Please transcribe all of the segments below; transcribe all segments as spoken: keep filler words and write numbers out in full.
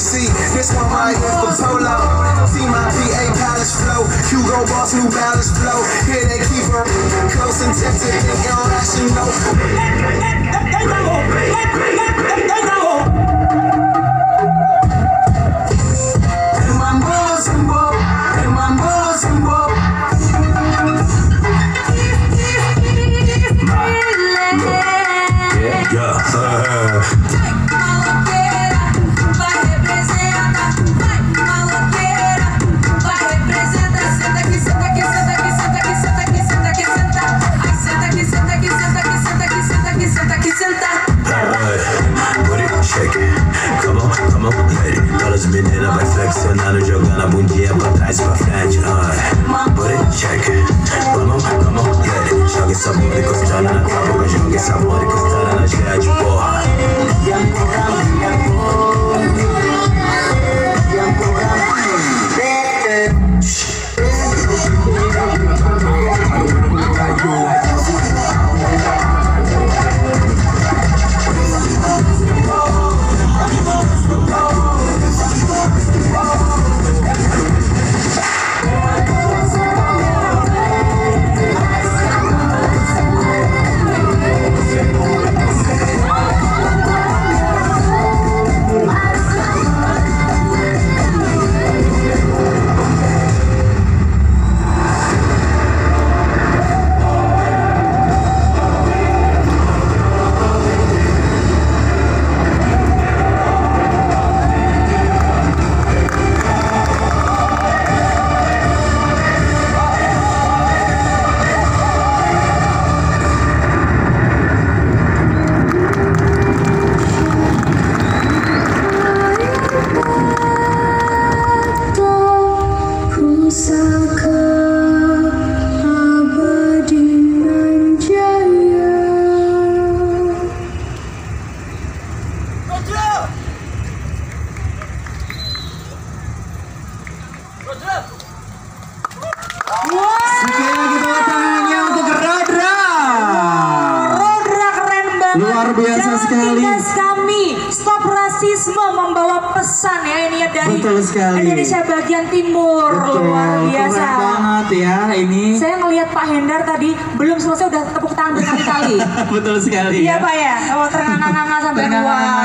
see, this one right here for Polo. See my P A Palace flow, Hugo Boss, New Balance flow. Here they keep her close and tempted, think irrational. They know, they know. And my moves and walk, and my moves and walk. Yeah, uh, menina vai flexionando, jogando a bundinha pra trás e pra frente. Uh, body check it, vamos, vamos, get it. Joga essa bunda encostando na tua boca, joga essa bunda encostando na jet, porra. Luar biasa sekali. Kami Stop Rasisme membawa pesan ya ini ya dari Indonesia bagian timur. Betul, luar biasa. Keren banget ya ini. Saya ngelihat Pak Hendar tadi belum selesai udah tepuk tangan berkali-kali. Betul sekali. Iya ya. Pak ya. Oh ternganga-nganga sampai wow.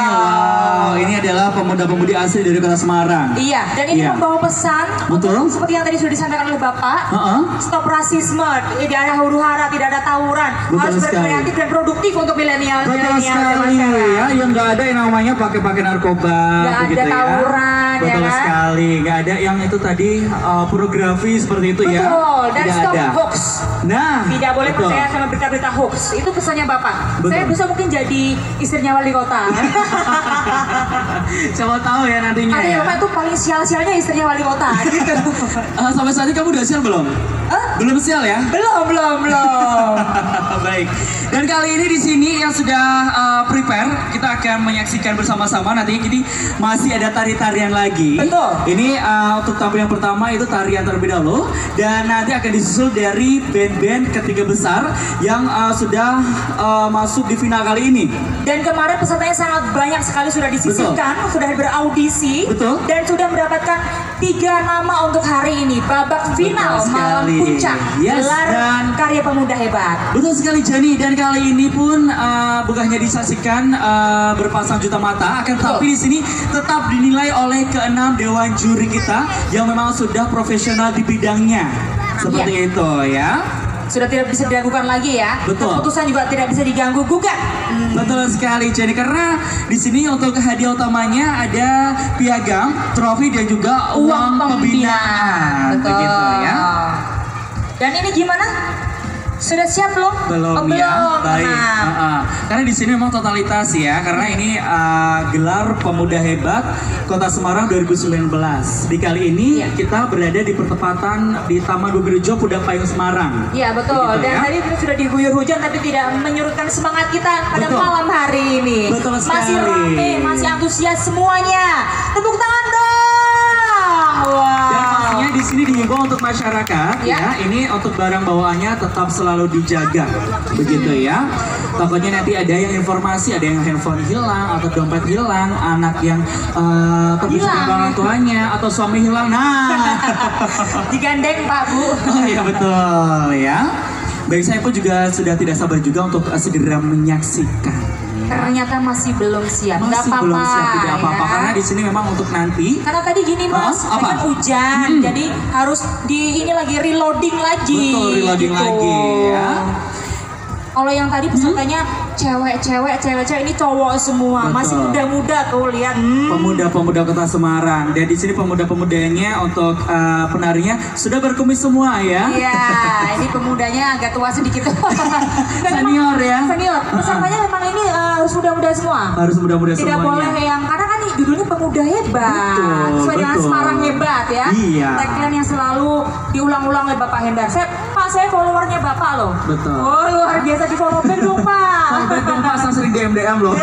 Wow, ini adalah pemuda-pemudi asli dari Kota Semarang. Iya, dan ini iya. membawa pesan. Betul. Seperti yang tadi sudah disampaikan oleh Bapak. Uh-uh. Stop rasisme, tidak ada huru-hara, tidak ada tawuran. Betul harus sekali. berkreatif dan produktif untuk milenial. Betul sekali ya, yang nggak ada yang namanya pakai-pakai narkoba, nggak ada ya. tawuran, Betul ya kan? sekali, nggak ada yang itu tadi uh, pornografi seperti itu. Betul. Ya. Betul, dan tidak stop ada. hoax. Nah, tidak boleh betul. percaya sama berita-berita hoax. Itu pesannya Bapak. Betul. Saya bisa mungkin jadi istrinya wali kota. Siapa tahu ya nantinya. Ada ya. Bapak itu paling sial-sialnya istrinya wali kota. Gitu. uh, sampai saat ini kamu udah sial belum? Huh? Belum sial ya? Belum, belum, belum. Baik. Dan kali ini di sini yang sudah uh, prepare, kita akan menyaksikan bersama-sama. Nanti ini masih ada tari-tarian lagi. Betul. Ini uh, untuk tampil yang pertama itu tarian terlebih dahulu, dan nanti akan disusul dari band-band ketiga besar yang uh, sudah uh, masuk di final kali ini. Dan kemarin pesertanya sangat banyak sekali sudah disisihkan, sudah beraudisi. Betul. Dan sudah mendapatkan tiga nama untuk hari ini babak final malam puncak yes, gelar dan karya pemuda hebat. Betul sekali Jani, dan kali ini pun uh, bukan hanya disaksikan uh, berpasang juta mata, akan tetapi di sini tetap dinilai oleh keenam dewan juri kita yang memang sudah profesional di bidangnya. Seperti ya. itu ya. Sudah tidak bisa diragukan lagi ya. Betul. Keputusan juga tidak bisa diganggu gugat. Hmm. Betul sekali Jenny, karena di sini untuk hadiah utamanya ada piagam, trofi dan juga uang, uang pembinaan. Betul. Begitu ya. Dan ini gimana? Sudah siap belum? Belum, oh, belum. ya. Baik. Nah. Uh, uh. Karena di sini memang totalitas ya, karena ini uh, gelar pemuda hebat Kota Semarang dua ribu sembilan belas. Di kali ini ya. Kita berada di pertempatan di Taman Bubirjo Pudak Payung Semarang. Iya betul. Begitu, dan ya? Tadi sudah diguyur hujan tapi tidak menyurutkan semangat kita pada betul. Malam hari ini. Betul sekali. Masih rame, masih antusias semuanya. Tepuk tangan dong. Wow. Dan pastinya di sini dihimbau untuk masyarakat ya. Ya, ini untuk barang bawaannya tetap selalu dijaga, begitu ya. Takutnya nanti ada yang informasi, ada yang handphone hilang atau dompet hilang, anak yang uh, terpisah dengan orang tuanya atau suami hilang. Nah, digandeng Pak Bu. Oh iya betul ya. Baik, saya pun juga sudah tidak sabar juga untuk uh, segera menyaksikan. Ternyata masih belum siap. Masih Gak apa-apa, belum siap, tidak apa-apa ya. Karena di sini memang untuk nanti. Karena tadi gini Mas, Huh? Apa? kan hujan, Hmm. jadi harus di ini lagi reloading lagi. Betul, reloading gitu. lagi ya. Kalau yang tadi pesertanya cewek-cewek, cewek-cewek ini cowok semua, Betul. masih muda-muda tuh lihat. Hmm. Pemuda-pemuda Kota Semarang. Dan di sini pemuda-pemudanya untuk uh, penarinya sudah berkumis semua ya. Iya, ini pemudanya agak tua sedikit. Dan Senior memang- ya. Senior. Pesertanya memang ini uh, harus muda-muda semua. Harus muda-muda Tidak semuanya. boleh yang karena kan nih judulnya pemuda hebat. Betul, Sesuai dengan betul. Semarang hebat ya. Iya. Tagline yang selalu diulang-ulang oleh Bapak Hendar. Saya Pak, saya followernya Bapak loh. Betul. Oh, luar biasa di follow back dong Pak. Sampai dong Pak, saya sering D M D M loh.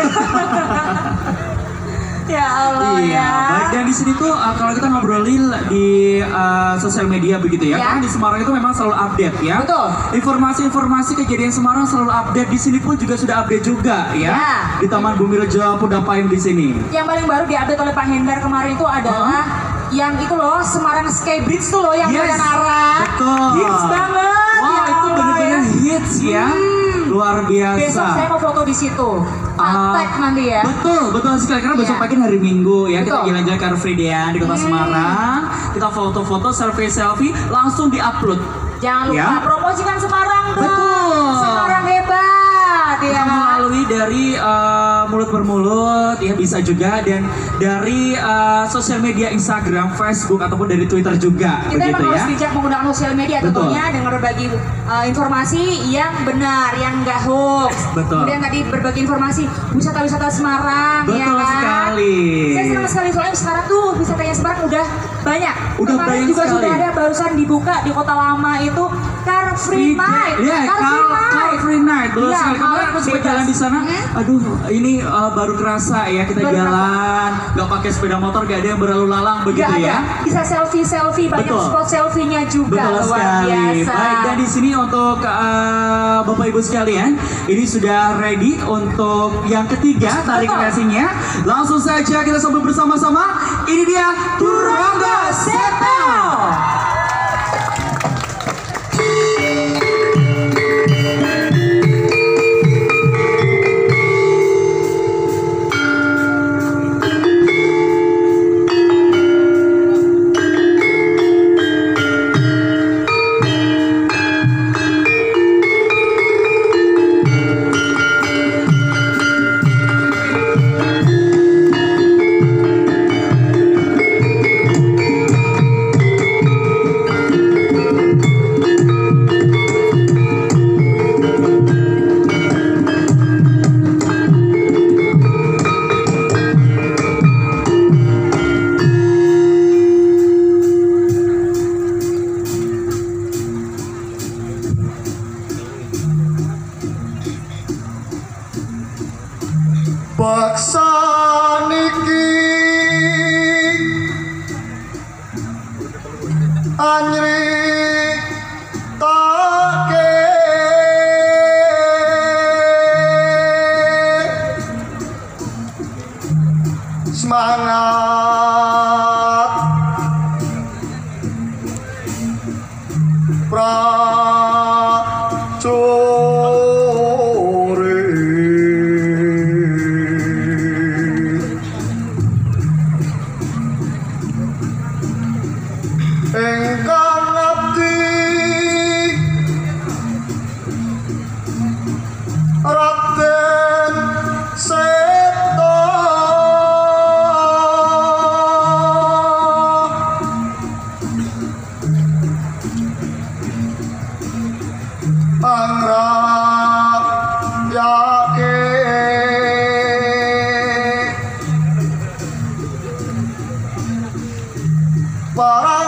Ya Allah Iya, ya. baik, dan di sini tuh uh, kalau kita ngobrolin di uh, sosial media begitu ya, Ya. karena di Semarang itu memang selalu update ya. Betul. Informasi-informasi kejadian Semarang selalu update, di sini pun juga sudah update juga ya. Ya. Di Taman Bumi Rejo Puda Payung di sini. Yang paling baru diupdate oleh Pak Hendar kemarin itu adalah yang itu loh Semarang Sky Bridge tuh loh yang Yes, kalian arah. betul. Hits banget. Wah, ya itu Allah, benar-benar ya. hits ya. Luar biasa. Besok saya mau foto di situ. Ah, Tag nanti ya. Betul, betul sekali karena besok Iya. pagi hari Minggu ya, kita Betul. jalan-jalan Car Free Day di Kota Hmm. Semarang. Kita foto-foto, selfie-selfie, langsung di-upload. Jangan lupa Ya. promosikan Semarang dong. Betul. Semarang hebat ya. Kita melalui dari uh, mulut per mulut ya bisa juga, dan dari uh, sosial media Instagram, Facebook ataupun dari Twitter juga Kita begitu emang ya. harus bijak menggunakan sosial media Betul. tentunya dengan berbagi uh, informasi yang benar, yang enggak hoax. Betul. Kemudian tadi berbagi informasi wisata-wisata Semarang ya Betul kan. sekali. Saya senang sekali soalnya sekarang tuh wisatanya Semarang udah banyak. Udah Kemarin banyak juga sekali. sudah ada barusan dibuka di Kota Lama itu Car Free Night. Ya, Car car, Free Night. car free night. Betul Iya, sekali. Kemarin malam aku sempat bebas. jalan di sana. Hmm? Aduh, ini uh, baru kerasa ya kita Baru jalan, nggak pakai sepeda motor, nggak ada yang berlalu lalang begitu Nggak ya. ada. Bisa selfie-selfie, banyak Betul. spot selfie-nya juga. Betul luar sekali. biasa. Baik, dan di sini untuk uh, Bapak Ibu sekalian, ini sudah ready untuk yang ketiga tarik Betul. racingnya. Langsung saja kita sambut bersama-sama. Ini dia Turangga Seto. Paksa niki anyri take semangat prajurit ingkang ngabdi Raden Seto pangrakyake para